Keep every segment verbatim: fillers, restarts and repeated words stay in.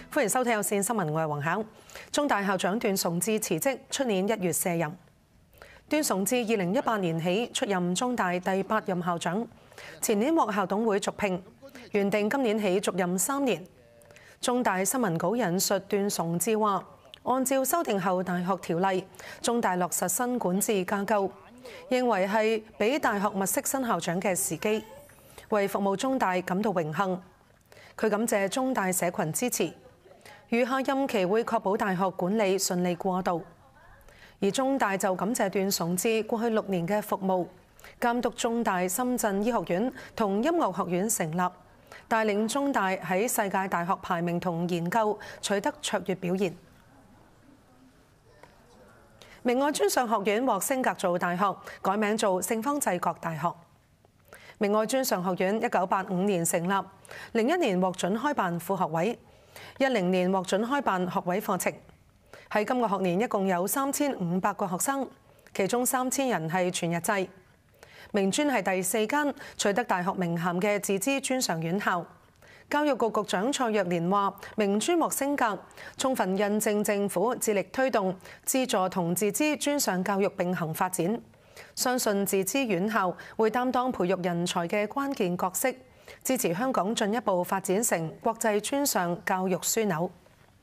歡迎收睇有線新聞，我係黃巧。中大校長段崇智辭職，出年一月卸任。段崇智二零一八年起出任中大第八任校長，前年獲校董會續聘，原定今年起續任三年。中大新聞稿引述段崇智話：按照修訂後大學條例，中大落實新管治架構，認為係俾大學物色新校長嘅時機，為服務中大感到榮幸。佢感謝中大社群支持。餘下任期會確保大學管理順利過渡，而中大就感謝段崇智過去六年嘅服務，監督中大深圳醫學院同音樂學院成立，帶領中大喺世界大學排名同研究取得卓越表現。明愛專上學院獲升格做大學，改名做聖方濟各大學。明愛專上學院一九八五年成立，零一年獲准開辦副學位。一零年獲准開辦學位課程，喺今個學年一共有三千五百個學生，其中三千人係全日制。明專係第四間取得大學名銜嘅自資專上院校。教育局局長蔡若蓮話：明專獲升格，充分印證政府致力推動資助同自資專上教育並行發展，相信自資院校會擔當培育人才嘅關鍵角色，支持香港進一步發展成國際專上教育樞紐。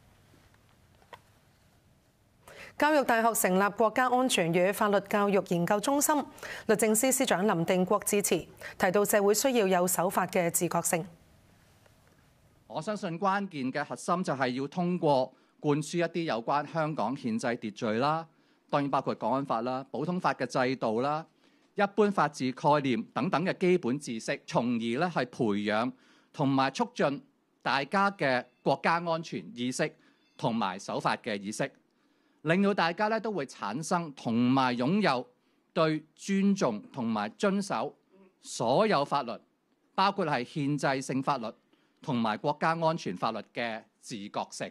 教育大學成立國家安全與法律教育研究中心，律政司司長林定國致辭，提到社會需要有守法嘅自覺性。 我相信關鍵嘅核心就係要通過灌輸一啲有關香港憲制秩序啦，當然包括國安法啦、普通法嘅制度啦、一般法治概念等等嘅基本知識，從而咧係培養同埋促進大家嘅國家安全意識同埋守法嘅意識，令到大家咧都會產生同埋擁有對尊重同埋遵守所有法律，包括係憲制性法律同埋國家安全法律嘅自覺性。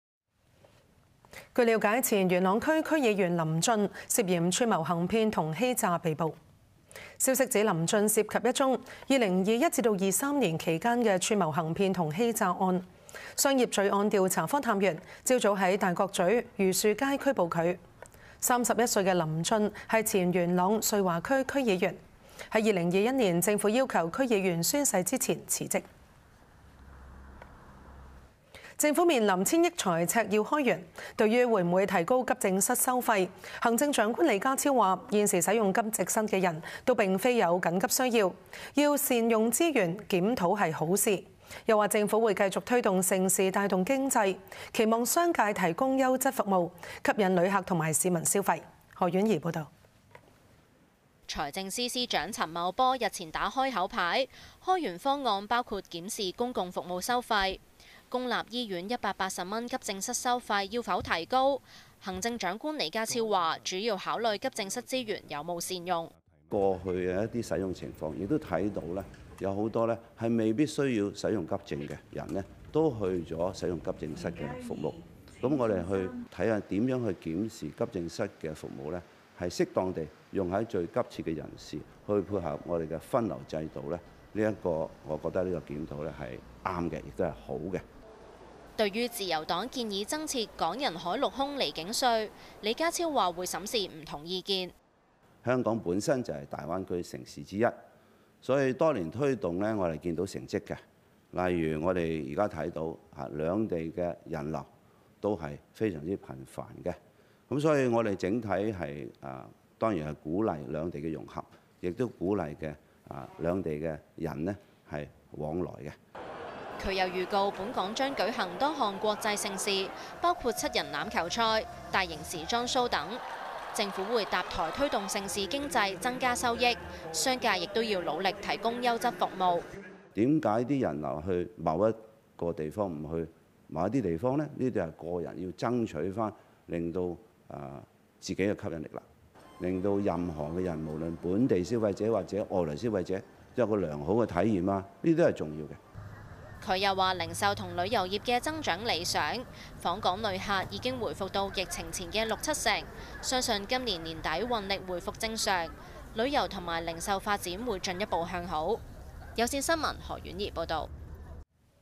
據了解，前元朗區區議員林俊涉嫌串謀行騙同欺詐被捕。消息指林俊涉及一宗二零二一至到二三年期間嘅串謀行騙同欺詐案。商業罪案調查科探員朝早喺大角咀榆樹街拘捕佢。三十一歲嘅林俊係前元朗瑞華區區議員，喺二零二一年政府要求區議員宣誓之前辭職。政府面臨千億財赤要開源，對於會唔會提高急症室收費，行政長官李家超話：現時使用急症室嘅人都並非有緊急需要，要善用資源，檢討係好事。又話政府會繼續推動盛事帶動經濟，期望商界提供優質服務，吸引旅客同埋市民消費。何婉儀報導。 財政司司長陳茂波日前打開口牌，開源方案包括檢視公共服務收費。公立醫院一百八十蚊急症室收費要否提高？行政長官李家超話：主要考慮急症室資源有冇善用。 過去嘅一啲使用情況，亦都睇到咧，有好多咧係未必需要使用急症嘅人咧，都去咗使用急症室嘅服務。咁我哋去睇下點樣去檢視急症室嘅服務咧，係適當地用喺最急切嘅人士，去配合我哋嘅分流制度咧。呢一個我覺得呢個檢討咧係啱嘅，亦都係好嘅。 對於自由黨建議增設港人海陸空離境稅，李家超話會審視唔同意見。 香港本身就係大灣區城市之一，所以多年推動呢，我哋見到成績嘅。例如我哋而家睇到嚇兩地嘅人流都係非常之頻繁嘅，咁所以我哋整體係啊當然係鼓勵兩地嘅融合，亦都鼓勵嘅啊兩地嘅人呢係往來嘅。 佢又預告，本港將舉行多項國際盛事，包括七人欖球賽、大型時裝 show 等。政府會搭台推動盛事經濟，增加收益。商界亦都要努力提供優質服務。 點解啲人流去某一個地方唔去某一啲地方呢？呢啲係個人要爭取返，令到啊自己嘅吸引力啦，令到任何嘅人，無論本地消費者或者外來消費者，都有個良好嘅體驗啊！呢啲都係重要嘅。 佢又話：零售同旅遊業嘅增長理想，訪港旅客已經回復到疫情前嘅六七成，相信今年年底運力回復正常，旅遊同埋零售發展會進一步向好。有線新聞何婉儀報導。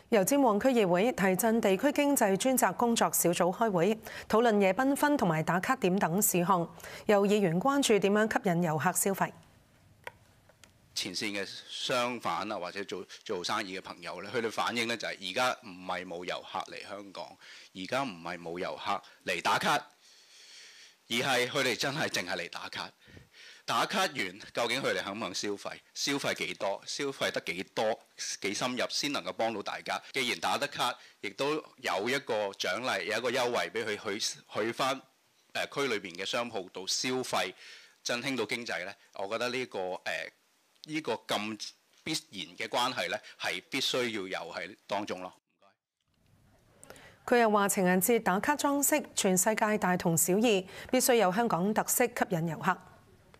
油尖旺區議會提振地區經濟專責工作小組開會，討論夜繽紛同埋打卡點等事項。有議員關注點樣吸引遊客消費。 前線嘅商販啊，或者做做生意嘅朋友咧，佢哋反映咧就係而家唔係冇遊客嚟香港，而家唔係冇遊客嚟打卡，而係佢哋真係淨係嚟打卡。打卡完，究竟佢哋肯唔肯消費？消費幾多？消費得幾多？幾深入先能夠幫到大家？既然打得卡，亦都有一個獎勵，有一個優惠俾佢去去翻誒區裏邊嘅商鋪度消費，振興到經濟咧。我覺得呢、呢個誒呢、呃呢個咁必然嘅關係咧，係必須要有喺當中咯。 佢又話：情人節打卡裝飾，全世界大同小異，必須有香港特色吸引遊客。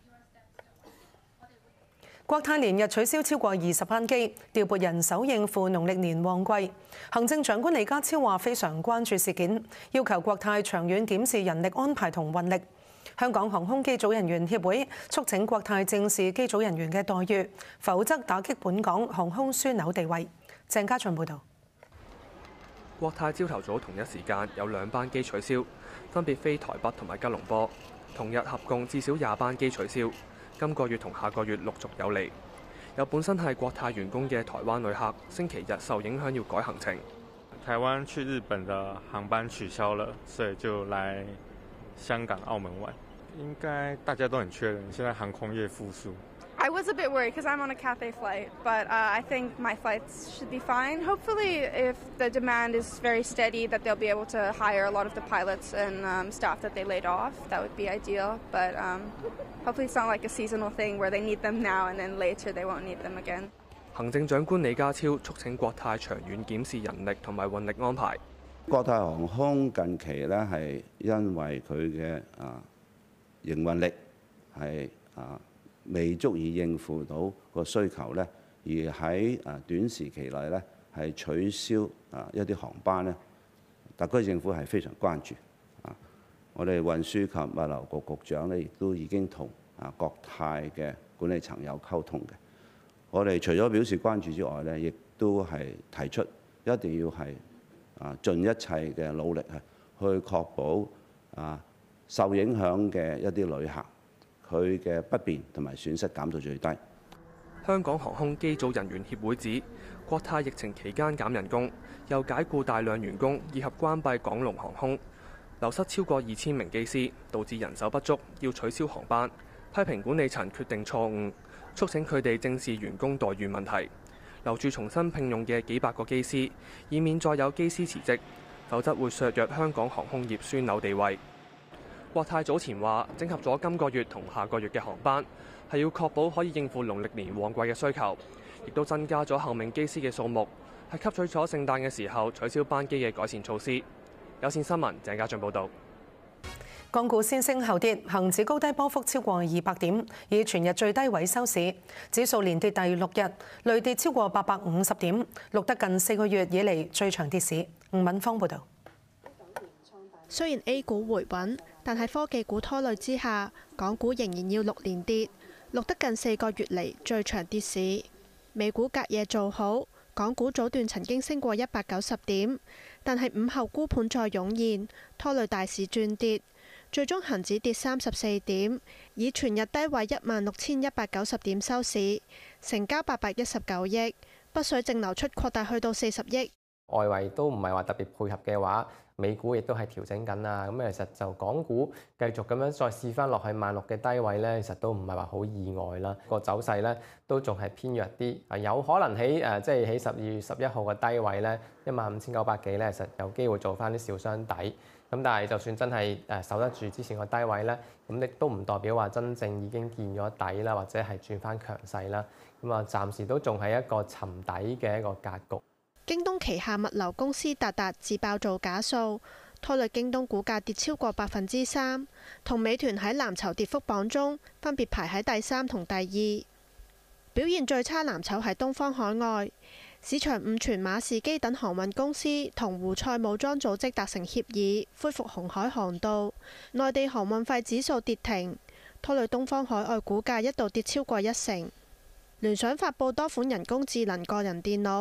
國泰連日取消超過二十班機，調撥人手應付農曆年旺季。行政長官李家超話非常關注事件，要求國泰長遠檢視人力安排同運力。香港航空機組人員協會促請國泰正視機組人員嘅待遇，否則打擊本港航空樞紐地位。鄭家俊報導。 國泰朝頭早同一時間有兩班機取消，分別飛台北同埋吉隆坡，同日合共至少廿班機取消。今個月同下個月陸續有嚟，有本身係國泰員工嘅台灣旅客，星期日受影響要改行程。 台灣去日本的航班取消了，所以就來香港、澳門玩。應該大家都很確認，現在航空業復甦。 I was a bit worried because I'm on a Cathay flight, but uh, I think my flights should be fine. Hopefully, if the demand is very steady, that they'll be able to hire a lot of the pilots and um, staff that they laid off. That would be ideal, but um, hopefully it's not like a seasonal thing where they need them now and then later they won't need them again. 行政長官李家超促請國泰長遠檢視人力同埋運力安排。 國泰航空近期咧係因為佢嘅啊營運力係啊。未足以應付到個需求咧，而喺啊短時期內咧係取消啊一啲航班咧，特區政府係非常關注啊！我哋運輸及物流局局長咧亦都已經同啊國泰嘅管理層有溝通嘅。我哋除咗表示關注之外咧，亦都係提出一定要係啊盡一切嘅努力係去確保啊受影響嘅一啲旅客。佢嘅不便同埋損失減到最低。 香港航空機組人員協會指，國泰疫情期間減人工，又解僱大量員工，以及關閉港龍航空，流失超過二千名機師，導致人手不足，要取消航班。批評管理層決定錯誤，促請佢哋正視員工待遇問題，留住重新聘用嘅幾百個機師，以免再有機師辭職，否則會削弱香港航空業樞紐地位。國泰早前話整合咗今個月同下個月嘅航班，係要確保可以應付農曆年旺季嘅需求，亦都增加咗候命機師嘅數目，係吸取咗聖誕嘅時候取消班機嘅改善措施。有線新聞鄭家俊報導。 港股先升後跌，恒指高低波幅超過二百點，以全日最低位收市，指數連跌第六日，累跌超過八百五十點，錄得近四個月以嚟最長跌市。吳敏芳報導。 雖然 A 股回穩，但喺科技股拖累之下，港股仍然要六連跌，錄得近四個月嚟最長跌市。美股隔夜做好，港股早段曾經升過一百九十點，但係午後沽盤再湧現，拖累大市轉跌，最終恒指跌三十四點，以全日低位一萬六千一百九十點收市，成交八百一十九億，北水淨流出擴大去到四十億。 外圍都唔係話特別配合嘅話，美股亦都係調整緊啊！咁其實就港股繼續咁樣再試翻落去萬六嘅低位咧，其實都唔係話好意外啦。個走勢咧都仲係偏弱啲，啊有可能喺誒即係喺十二月十一號嘅低位咧一萬五千九百幾咧，其實有機會做翻啲小雙底。咁但係就算真係誒守得住之前個低位咧，咁亦都唔代表話真正已經見咗底啦，或者係轉翻強勢啦。咁啊暫時都仲係一個沉底嘅一個格局。 京東旗下物流公司達達自爆造假數，拖累京東股價跌超過百分之三，同美團喺藍籌跌幅榜中分別排喺第三同第二。表現最差藍籌係東方海外，市場誤傳馬士基等航運公司同胡塞武裝組織達成協議，恢復紅海航道，內地航運費指數跌停，拖累東方海外股價一度跌超過一成。聯想發布多款人工智能個人電腦，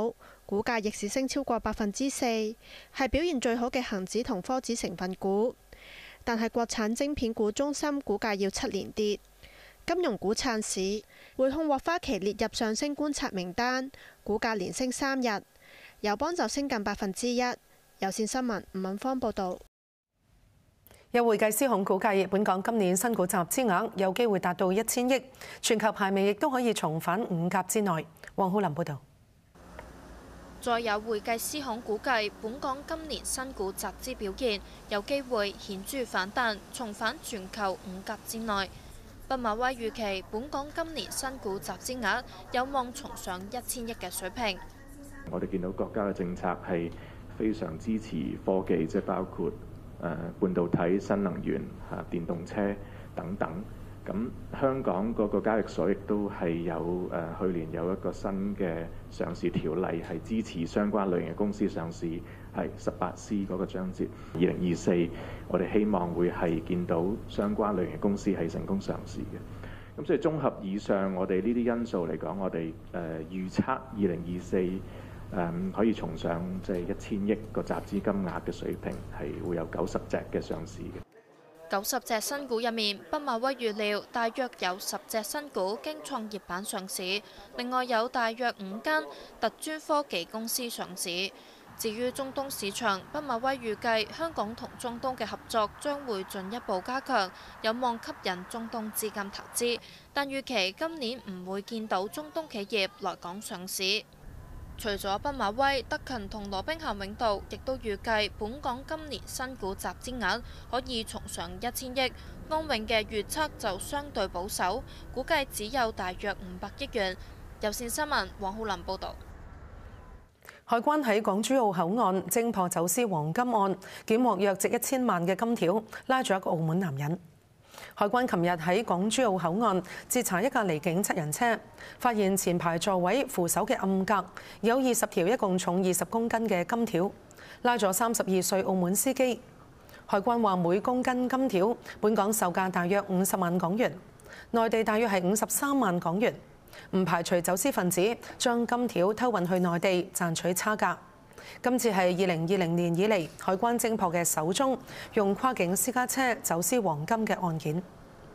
股價逆市升超過百分之四，係表現最好嘅恒指同科指成分股。但係國產晶片股中芯股價要七連跌。金融股撐市，匯控獲花旗列入上升觀察名單，股價連升三日。友邦就升近百分之一。有線新聞吳敏芳報導。 有會計師行估計，本港今年新股集資額有機會達到一千億，全球排名亦都可以重返五甲之內。黃浩林報導。 再有會計師行估計，本港今年新股集資表現有機會顯著反彈，重返全球五甲之內。畢馬威預期，本港今年新股集資額有望重上一千億嘅水平。 我哋見到國家嘅政策係非常支持科技，即係包括誒半導體、新能源、嚇電動車等等。咁香港嗰個交易所亦都係有誒去年有一個新嘅上市條例，係支持相關類型嘅公司上市，係十八 C 嗰個章節。二零二四，我哋希望會係見到相關類型公司係成功上市嘅。咁所以綜合以上我哋呢啲因素嚟講，我哋誒預測二零二四誒可以重上即係一千億個集資金額嘅水平，係會有九十隻嘅上市嘅。 九十隻新股入面，畢馬威預料大約有十隻新股經創業板上市，另外有大約五間特專科技公司上市。至於中東市場，畢馬威預計香港同中東嘅合作將會進一步加強，有望吸引中東資金投資，但預期今年唔會見到中東企業來港上市。除咗畢馬威、德勤同羅兵咸永道，亦都預計本港今年新股集資額可以重上一千億。安永嘅預測就相對保守，估計只有大約五百億元。有線新聞黃浩林報導。 海關喺港珠澳口岸偵破走私黃金案，檢獲約值一千萬嘅金條，拉咗一個澳門男人。海關琴日喺港珠澳口岸截查一架離境七人車，發現前排座位扶手嘅暗格有二十條一共重二十公斤嘅金條，拉咗三十二歲澳門司機。海關話每公斤金條本港售價大約五十萬港元，內地大約係五十三萬港元，唔排除走私分子將金條偷運去內地賺取差價。今次係二零二零年以嚟海關偵破嘅首宗用跨境私家車走私黃金嘅案件。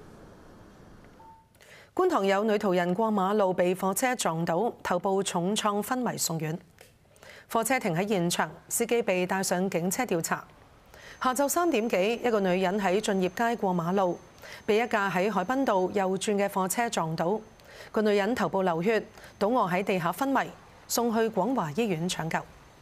觀塘有女途人過馬路被貨車撞倒，頭部重創昏迷送院。貨車停喺現場，司機被帶上警車調查。下晝三點幾，一個女人喺駿業街過馬路，被一架喺海濱道右轉嘅貨車撞倒。個女人頭部流血，倒卧喺地下昏迷，送去廣華醫院搶救。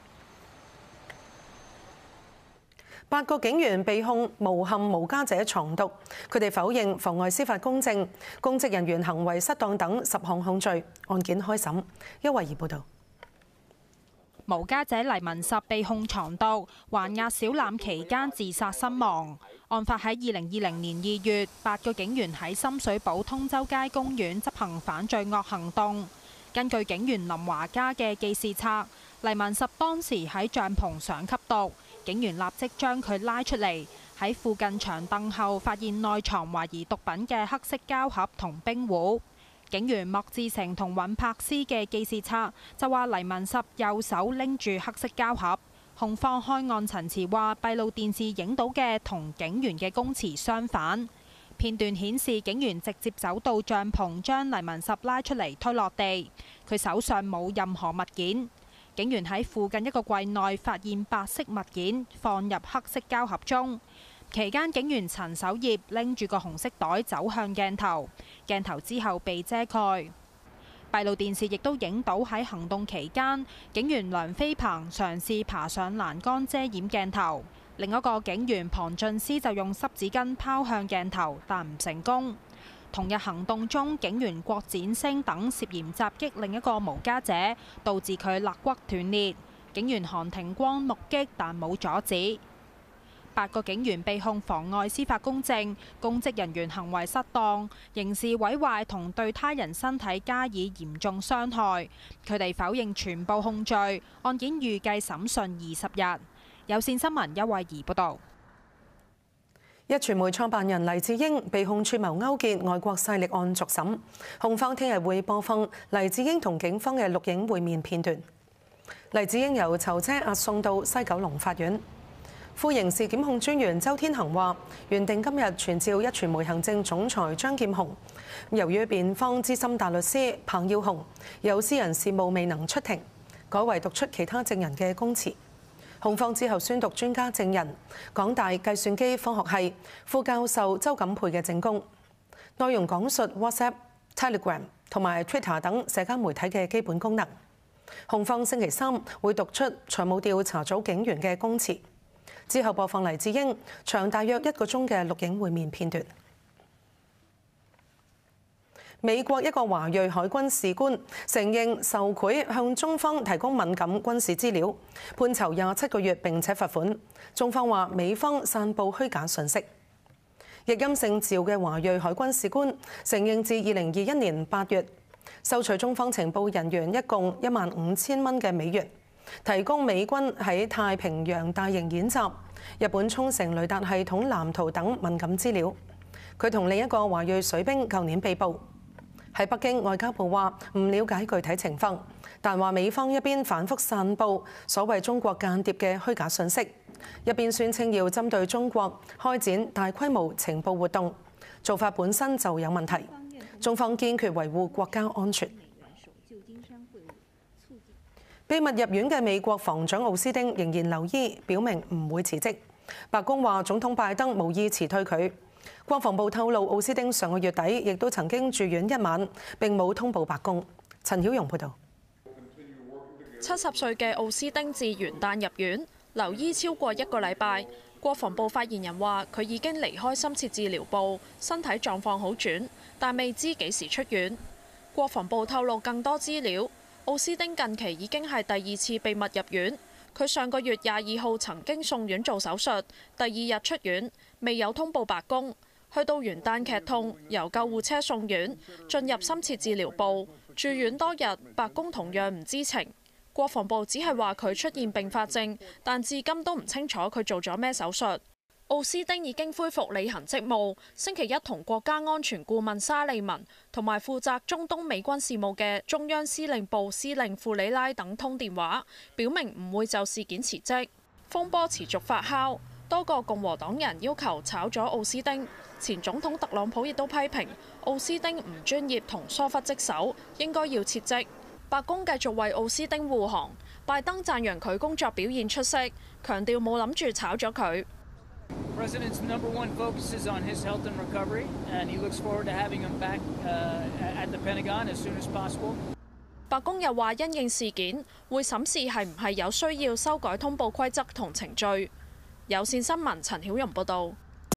八個警員被控誣陷無家者藏毒，佢哋否認妨礙司法公正、公職人員行為失當等十項控罪。案件開審。邱慧儀報導。 無家者黎文實被控藏毒，還押小欖期間自殺身亡。案發喺二零二零年二月，八個警員喺深水埗通州街公園執行反罪惡行動。根據警員林華嘉嘅記事冊，黎文實當時喺帳篷上吸毒。警員立即將佢拉出嚟，喺附近長凳後發現內藏懷疑毒品嘅黑色膠盒同冰壺。警員莫志成同尹柏斯嘅記事冊就話黎文實右手拎住黑色膠盒。控方開案陳詞話閉路電視影到嘅同警員嘅供詞相反。片段顯示警員直接走到帳篷將黎文實拉出嚟推落地，佢手上冇任何物件。警員喺附近一個櫃內發現白色物件，放入黑色膠盒中。期間，警員陳守業拎住個紅色袋走向鏡頭，鏡頭之後被遮蓋。閉路電視亦都影到喺行動期間，警員梁飛鵬嘗試爬上欄杆遮掩鏡頭。另一個警員龐俊思就用濕紙巾拋向鏡頭，但唔成功。同日行動中，警員郭展星等涉嫌襲擊另一個無家者，導致佢肋骨斷裂。警員韓庭光目擊，但冇阻止。八個警員被控妨礙司法公正、公職人員行為失當、刑事毀壞同對他人身體加以嚴重傷害。佢哋否認全部控罪。案件預計審訊二十日。有線新聞邱慧儀報導。 壹傳媒創辦人黎智英被控串謀勾結外國勢力案續審，控方聽日會播放黎智英同警方嘅錄影會面片段。 黎智英由囚車押送到西九龍法院。副刑事檢控專員周天行話，原定今日傳召壹傳媒行政總裁張劍虹，由於辯方資深大律師彭耀雄有私人事務未能出庭，改為讀出其他證人嘅供詞。控方之後宣讀專家證人港大計算機科學系副教授周錦培嘅證供，內容講述 WhatsApp、Telegram 同埋 Twitter 等社交媒體嘅基本功能。控方星期三會讀出財務調查組警員嘅供詞，之後播放黎智英長大約一個鐘嘅錄影會面片段。美國一個華裔海軍士官承認受賄向中方提供敏感軍事資料，判囚廿七個月並且罰款。中方話美方散佈虛假信息。譯音姓趙嘅華裔海軍士官承認自二零二一年八月收取中方情報人員一共一萬五千蚊嘅美元，提供美軍喺太平洋大型演習、日本沖繩雷達系統藍圖等敏感資料。佢同另一個華裔水兵舊年被捕。喺北京，外交部話唔了解具體情況，但話美方一邊反覆散佈所謂中國間諜嘅虛假信息，一邊宣稱要針對中國開展大規模情報活動，做法本身就有問題。中方堅決維護國家安全。秘密入院嘅美國防長奧斯汀仍然留醫，表明唔會辭職。白宮話總統拜登無意辭退佢。國防部透露，奧斯汀上個月底亦都曾經住院一晚，並冇通報白宮。陳曉容報導。 七十歲嘅奧斯汀自元旦入院，留醫超過一個禮拜。國防部發言人話：佢已經離開深切治療部，身體狀況好轉，但未知幾時出院。國防部透露更多資料，奧斯汀近期已經係第二次秘密入院。佢上個月廿二號曾經送院做手術，第二日出院，未有通報白宮。去到元旦劇痛，由救護車送院，進入深切治療部住院多日，白宮同樣唔知情。國防部只係話佢出現併發症，但至今都唔清楚佢做咗咩手術。奧斯汀已經恢復履行職務，星期一同國家安全顧問沙利文同埋負責中東美軍事務嘅中央司令部司令庫里拉等通電話，表明唔會就事件辭職。風波持續發酵，多個共和黨人要求炒咗奧斯汀。前總統特朗普亦都批評奧斯汀唔專業同疏忽職守，應該要撤職。白宮繼續為奧斯汀護航，拜登讚揚佢工作表現出色，強調冇諗住炒咗佢。 President's number one focus is on his health and recovery, and he looks forward to having him back uh, at the Pentagon as soon as possible. 白宮又話，因應事件，會審視係唔係有需要修改通報規則同程序。有線新聞陳曉容報導。